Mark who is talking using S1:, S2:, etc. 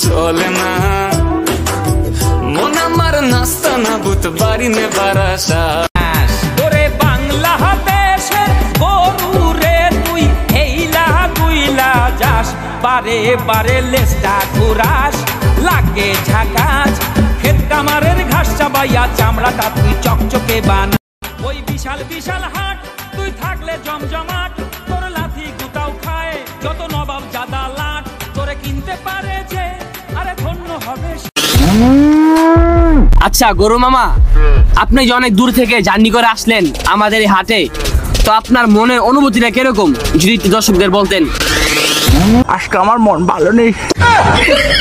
S1: চলে না মন আমার নাস্তা না বুত বাড়ি নে বারাসা
S2: ওরে বাংলা দেশের গরু রে তুই হেইলা গুইলা যাস বারে বারে লেজটা ঘুরাস লাগে ঝাঁকাস ক্ষেত কামারের ঘাস চাবাইয়া চামড়াটা তুই চকচকে বানা ওই বিশাল বিশাল হাট তুই থাকলে জমজমাট তোর লাথি গুতাও খায় যত নবাব জাদা লাট তোরে কিনতে পারে যে আরে ধন্য হবে।
S3: আচ্ছা গরু মামা, আপনি যে অনেক দূর থেকে জার্নি করে আসলেন আমাদের এই হাটে, তো আপনার মনের অনুভূতিটা কিরকম যদি একটু দর্শকদের বলতেন।
S4: আজকে আমার মন ভালো নেই।